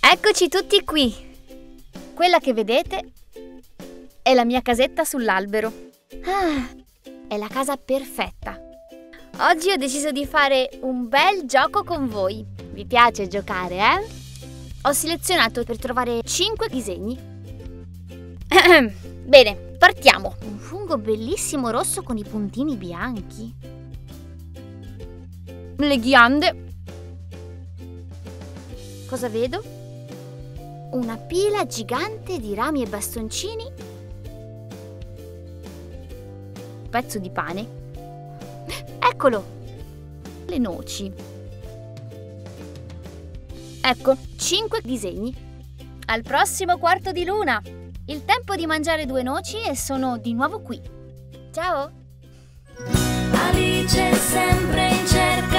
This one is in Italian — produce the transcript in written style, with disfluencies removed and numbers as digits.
Eccoci tutti qui. Quella che vedete è la mia casetta sull'albero. È la casa perfetta. Oggi ho deciso di fare un bel gioco con voi. Vi piace giocare, eh? Ho selezionato per trovare 5 disegni. Bene, partiamo. Un fungo bellissimo rosso con i puntini bianchi. Le ghiande. Cosa vedo? Una pila gigante di rami e bastoncini. Un pezzo di pane. Eccolo! Le noci. Ecco, 5 disegni. Al prossimo quarto di luna. Il tempo di mangiare 2 noci e sono di nuovo qui. Ciao! Alice è sempre in cerca